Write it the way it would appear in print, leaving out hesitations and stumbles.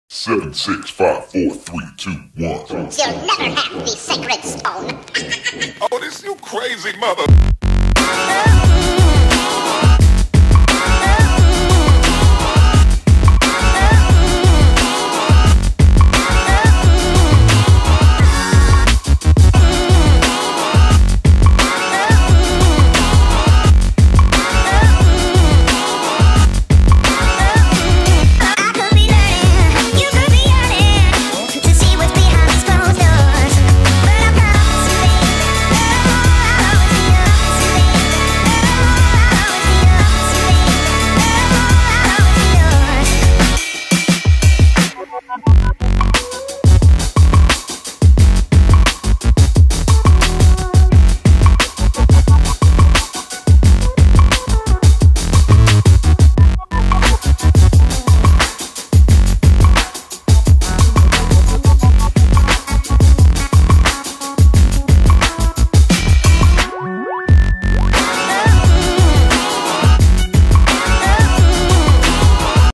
Seven, six, five, four, three, two, one. You'll never have the sacred stone. Oh, this you crazy mother.